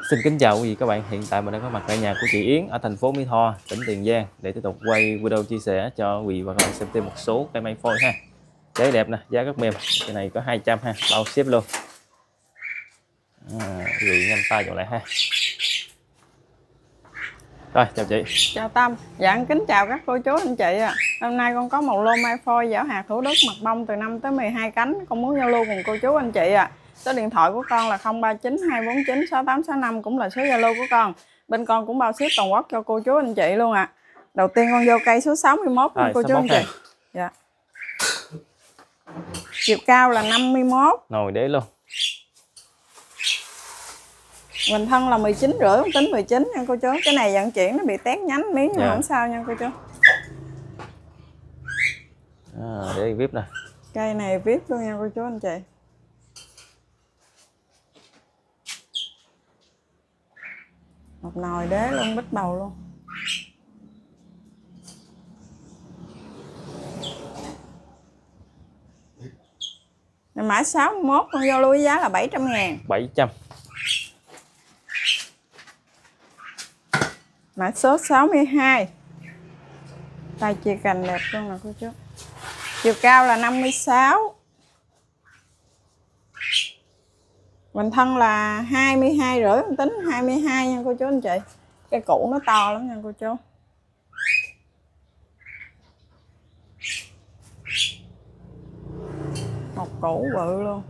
Xin kính chào quý vị các bạn. Hiện tại mình đang có mặt tại nhà của chị Yến ở thành phố Mỹ Tho, tỉnh Tiền Giang để tiếp tục quay video chia sẻ cho quý vị và các bạn xem thêm một số cây mai phôi ha. Trái đẹp nè, giá rất mềm. Cái này có 200 ha, bao ship luôn. Quý vị nhanh tay vào lại ha. Rồi, chào chị. Chào Tâm. Dạ, kính chào các cô chú anh chị ạ. Hôm nay con có một lô mai phôi giảo hạt Thủ Đức mặt bông từ 5 tới 12 cánh. Con muốn giao lưu cùng cô chú anh chị ạ. Số điện thoại của con là 039 249 6865, cũng là số Zalo của con. Bên con cũng bao ship toàn quốc cho cô chú anh chị luôn ạ. Đầu tiên con vô cây số 61 Rồi, cô chú anh chị. Dạ. Chiều cao là 51. Nồi đế luôn. Mình thân là 19 rưỡi, không tính 19 nha cô chú. Cái này vận chuyển nó bị tét nhánh miếng nhưng mà không sao nha cô chú. Để VIP nè. Cây này VIP luôn nha cô chú anh chị. Một nồi đế luôn, bít bầu luôn. Mã 61 con giao lưu giá là 700.000. 700. Mã số 62. Tay chia cành đẹp luôn nè cô chú. Chiều cao là 56. Mình thân là 22 rưỡi, mình tính 22 nha cô chú anh chị. Cái củ nó to lắm nha cô chú. Một củ bự luôn.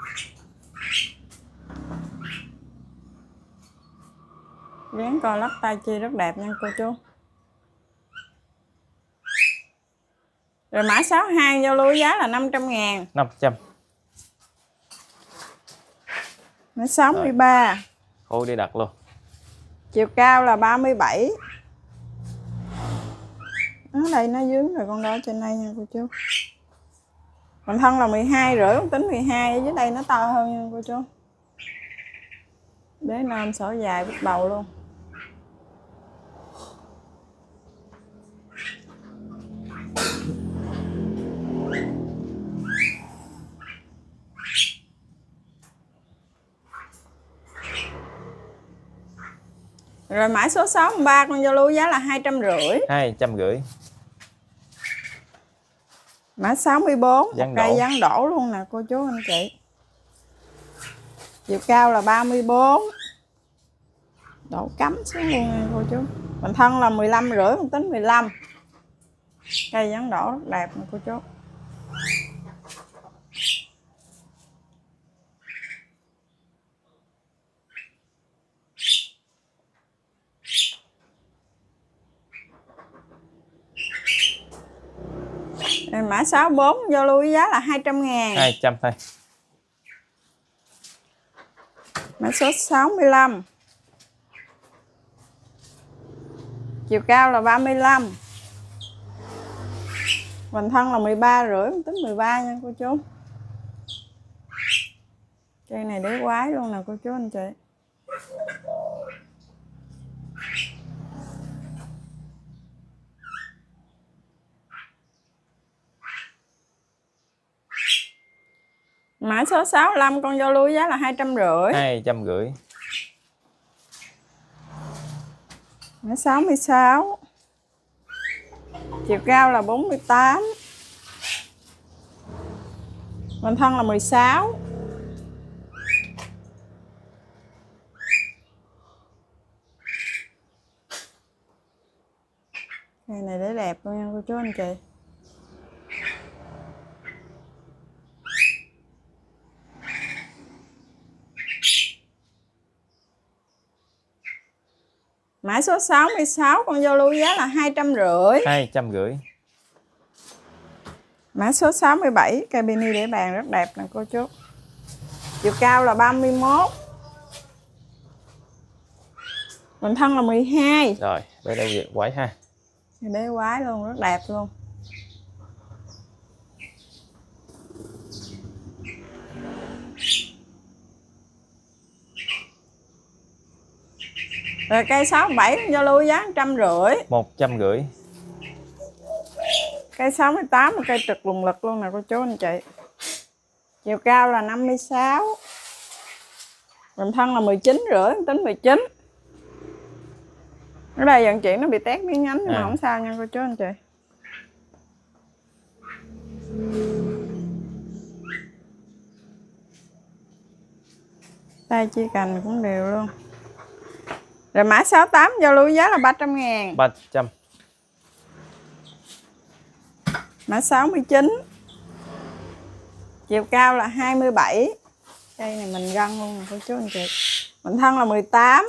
Dáng coi lắc tay chi rất đẹp nha cô chú. Rồi mã 62 giao lưu giá là 500.000. 500. Mã 63. Khối đi đặt luôn. Chiều cao là 37. Ở đây nó dướng rồi con đo trên đây nha cô chú. Còn thân là 12 rưỡi, không tính 12, ở dưới đây nó to hơn nha cô chú. Đế nôm sổ dài bít bầu luôn. Rồi mã số 63 con giao lưu giá là 250. 250. Mã 64 Giáng cây đổ. giáng đổ luôn nè cô chú anh chị. Chiều cao là 34. Đổ cắm xuống luôn nha cô chú. Mình thân là 15 rưỡi, không tính 15. Cây giáng đổ rất đẹp nè cô chú. Rồi mã 64 giao lưu giá là 200.000. 200 thôi. Mã số 65. Chiều cao là 35. Mình thân là 13 rưỡi, không tính 13 nha cô chú. Cây này đế quái luôn nè cô chú anh chị. Mã số 65 con giao lưu giá là 250. 250. Mã 66. Chiều cao là 48. Mình thân là 16. Cây này để đẹp luôn nha cô chú anh chị. Mã số 66 con giao lưu giá là 250. 250. Mã số 67 cây mini để bàn rất đẹp nè cô chú. Chiều cao là 31. Mình thân là 12. Rồi, đây đâu việc quái ha. Đế quái luôn, rất đẹp luôn. Rồi cây 67 giao lưu giá 150. 150. Cây 68 là cây trực lùng lực luôn nè cô chú anh chị. Chiều cao là 56. Mình thân là 19 rưỡi, tính 19. Ở đây dần chị nó bị tét miếng nhánh nhưng mà không sao nha cô chú anh chị. Tay chia cành cũng đều luôn. Rồi mã 68 giao lưu giá là 300.000. 300. Mã 69. Chiều cao là 27. Cây này mình găng luôn nè cô chú anh chị. Mình thân là 18.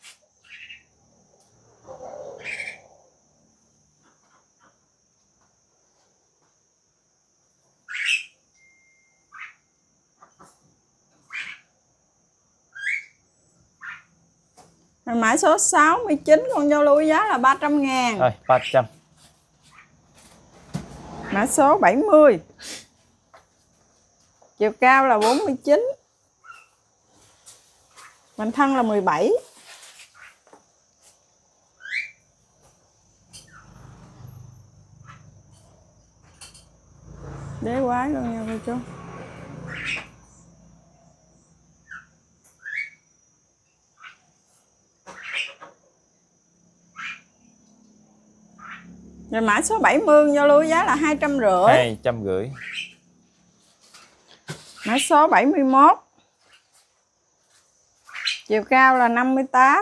Rồi mã số 69 con giao lưu giá là 300.000. Rồi 300. Mã số 70. Chiều cao là 49. Mình thân là 17. Đế quái luôn nha cô chú. Rồi mã số 70 giao lưu giá là 250. 250. Mã số 71. Chiều cao là 58.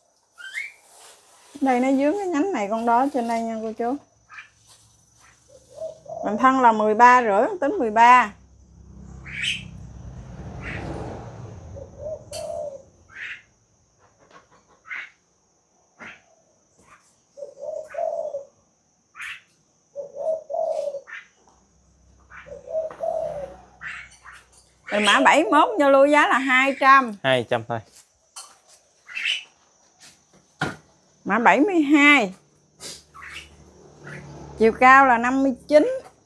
Đây nó dướng cái nhánh này con đó trên đây nha cô chú. Mình thân là 13 rưỡi, tính 13. Rồi mã 71 giao lưu giá là 200. 200 thôi. Mã 72. Chiều cao là 59.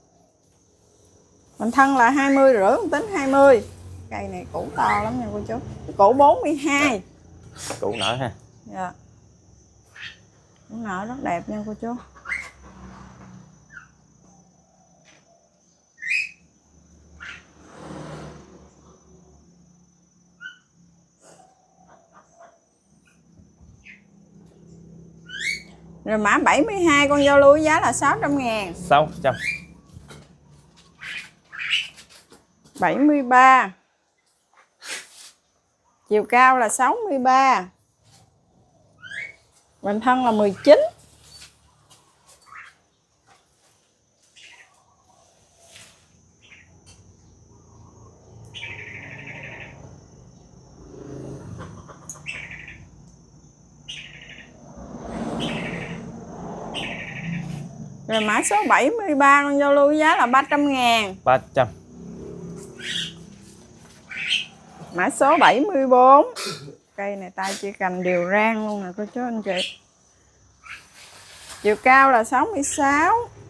Mình thân là 20 rưỡi, tính 20. Cây này củ to lắm nha cô chú. Củ 42. Củ nở ha. Dạ. Củ nở rất đẹp nha cô chú. Rồi mã 72 con giao lưu giá là 600.000. 600. 73. Chiều cao là 63. Mình thân là 19. Rồi mã số 73 con giao lưu giá là 300.000. 300. Mã số 74. Cây này tay chỉ cành đều rang luôn nè cô chú anh chị. Chiều cao là 66.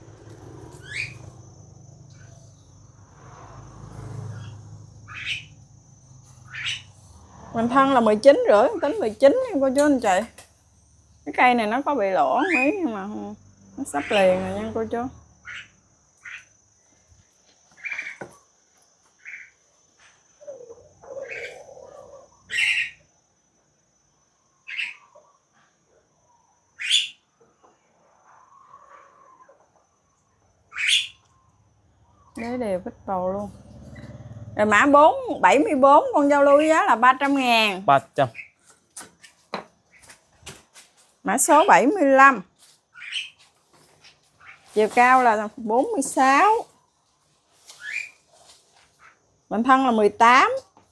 Mình thân là 19 rưỡi, tính 19 nha cô chú anh chị. Cái cây này nó có bị lỗ mấy nhưng mà nó sắp liền rồi nha cô chú. Đế đều vít bầu luôn. Rồi mã 74 con giao lưu giá là 300.000. 300. Mã số 75. Chiều cao là 46. Mình thân là 18.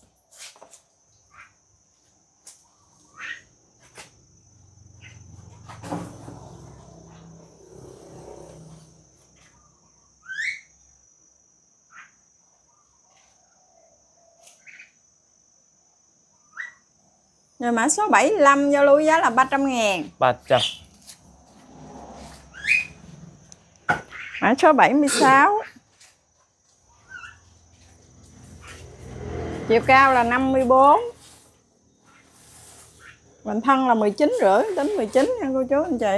Rồi mã số 75 giao lưu giá là 300.000. 300. Mã số 76. Chiều cao là 54. Mình thân là 19 rưỡi, tính 19 nha cô chú anh chị.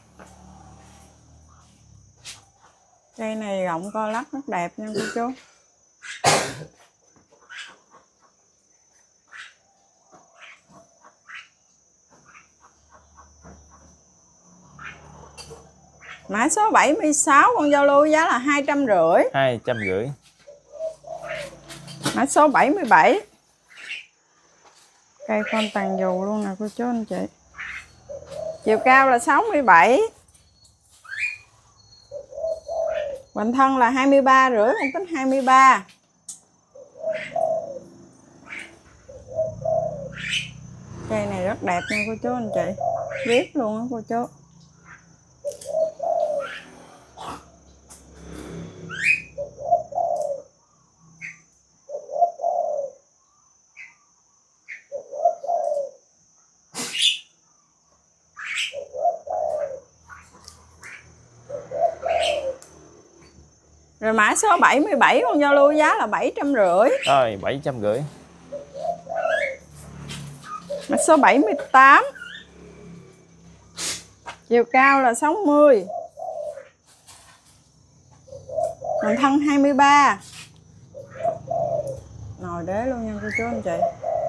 Cây này rộng co lắc rất đẹp nha cô chú. Mã số 76 con giao lưu giá là 250. 250. Mã số 77. Cây con tàn dù luôn nè cô chú anh chị. Chiều cao là 67. Hoành thân là 23,5, con tính 23. Cây này rất đẹp nha cô chú anh chị. Viết luôn á cô chú. Rồi mã số 77 con giao lưu giá là 750. Rồi 750. Mã số 78. Chiều cao là 60. Hoành thân 23. Nồi đế luôn nha cô chú anh chị.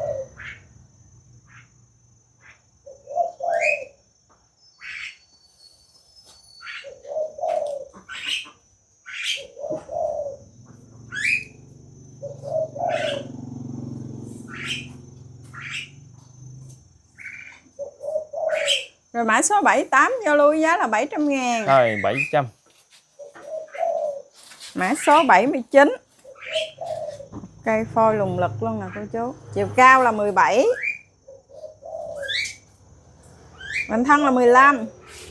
Rồi mã số 78 giao lưu giá là 700.000. Rồi 700. Mã số 79. Cây phôi lùng lực luôn nè cô chú. Chiều cao là 17. Hoành thân là 15.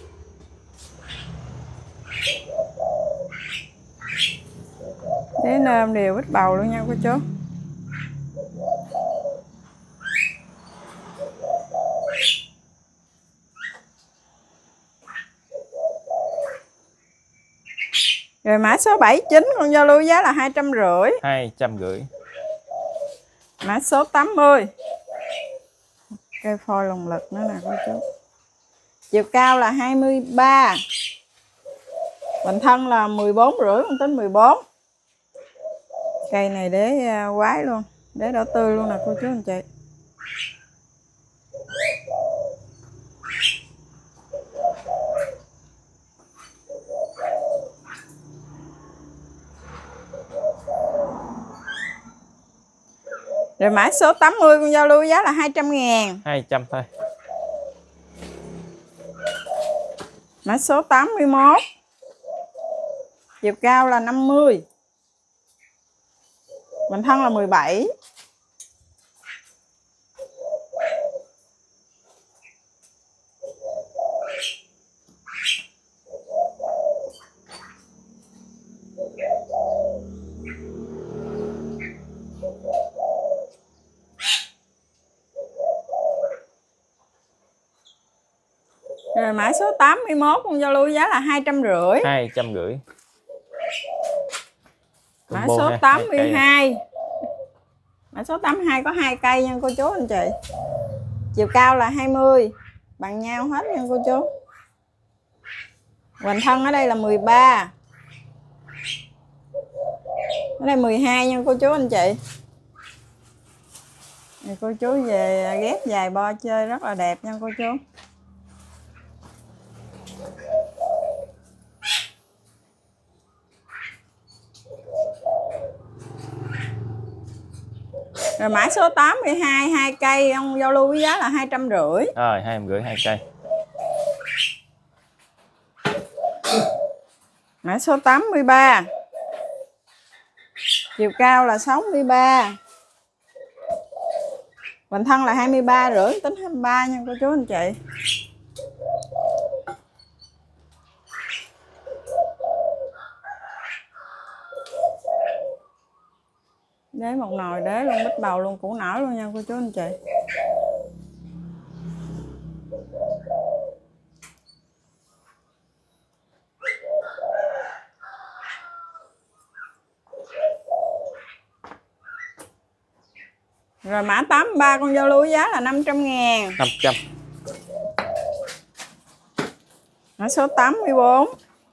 Đế nơm đều bít bầu luôn nha cô chú. Rồi mã số 79 con giao lưu giá là 250. 250. Mã số 80. Cây phôi lồng lực nữa nè cô chú. Chiều cao là 23. Hoành thân là 14,5, con tính 14. Cây này đế quái luôn, đế đỏ tươi luôn nè cô chú anh chị. Rồi mã số 80 con giao lưu giá là 200.000. 200 thôi. Mã số 81. Chiều cao là 50. Hoành thân là 17. Rồi mã số 81 con giao lưu giá là 250. 250. Mã số 82. Mã số 82 có 2 cây nha cô chú anh chị. Chiều cao là 20. Bằng nhau hết nha cô chú. Hoành thân ở đây là 13. Ở đây 12 nha cô chú anh chị. Thì cô chú về ghép dài bo chơi rất là đẹp nha cô chú. Rồi mã số 82 2 cây ông giao lưu với giá là 250. Rồi 250 2 cây. Mã số 83. Chiều cao là 63. Hoành thân là 23,5, tính 23 nha cô chú anh chị. Đế một nồi đế luôn, bít bầu luôn, củ nở luôn nha cô chú anh chị. Rồi mã 83 con giao lưu giá là 500.000. 500. Mã số 84.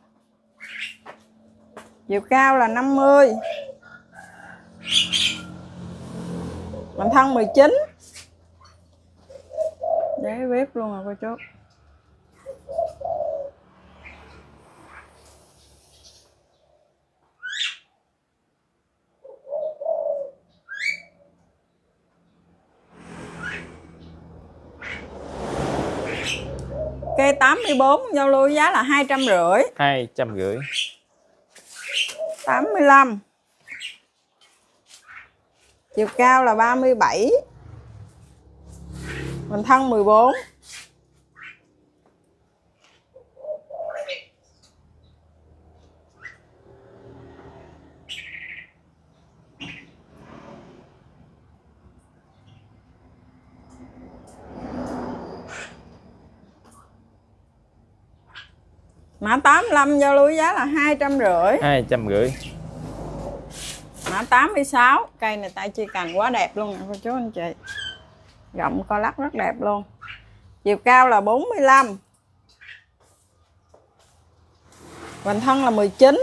Chiều cao là 50. Hoành thân 19. Đế bếp luôn rồi cô chú. Cây 84 giao lưu giá là 250. 250. 85. Chiều cao là 37. Mình thân 14. Mã 85 giao lưu giá là 250. 250. Mã 86, cây này tay chi cành quá đẹp luôn nè cô chú anh chị. Rộng co lắc rất đẹp luôn. Chiều cao là 45. Hoành thân là 19.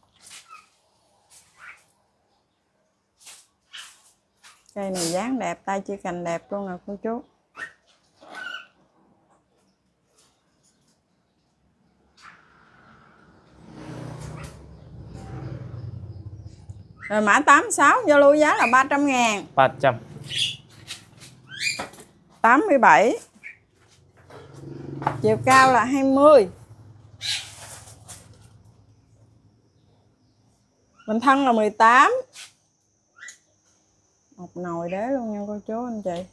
Cây này dáng đẹp, tay chi cành đẹp luôn nè cô chú. Rồi mã 86 giao lưu giá là 300.000. 300. 87. Chiều cao là 20. Mình thân là 18. Một nồi đế luôn nha cô chú anh chị.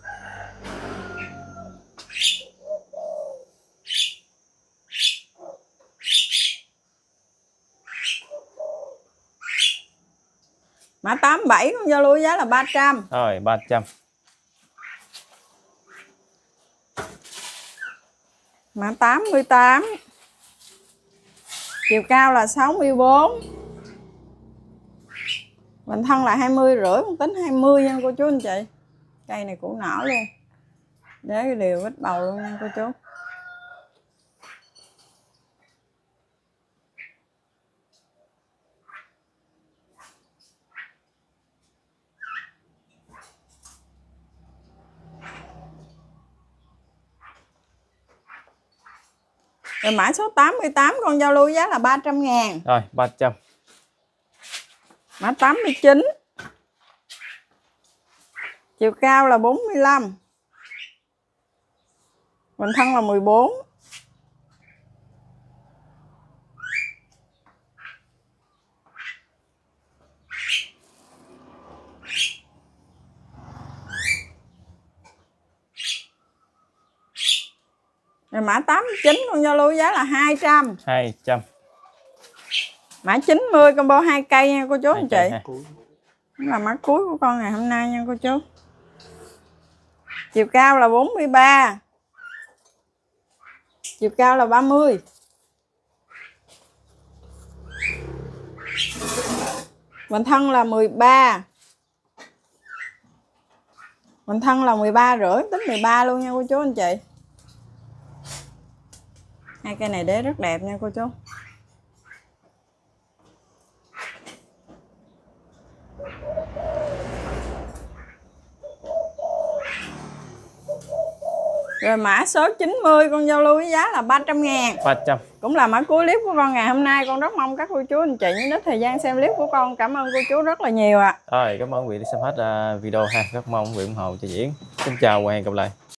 Mã 87 con giao lưu giá là 300. Rồi 300. Mã 88. Chiều cao là 64. Mình thân là 20,5, con tính 20 nha cô chú anh chị. Cây này củ nở luôn. Đế cái điều vết bầu luôn nha cô chú. Rồi mã số 88 con giao lưu giá là 300.000. Rồi 300. Mã 89. Chiều cao là 45. Mình thân là 14. Rồi mã 89 con giao lưu giá là 200. 200. Mã 90 combo 2 cây nha cô chú anh chị. Ha. Cũng là mã cuối của con ngày hôm nay nha cô chú. Chiều cao là 43. Chiều cao là 30. Mình thân là 13. Mình thân là 13,5, tính 13 luôn nha cô chú anh chị. Hai cây này đế rất đẹp nha cô chú. Rồi mã số 90 con giao lưu với giá là 300.000. 300. Cũng là mã cuối clip của con ngày hôm nay. Con rất mong các cô chú anh chị nhớ đến thời gian xem clip của con. Cảm ơn cô chú rất là nhiều ạ. Rồi cảm ơn quý vị đã xem hết video ha. Rất mong quý vị ủng hộ cho Diễn. Xin chào và hẹn gặp lại.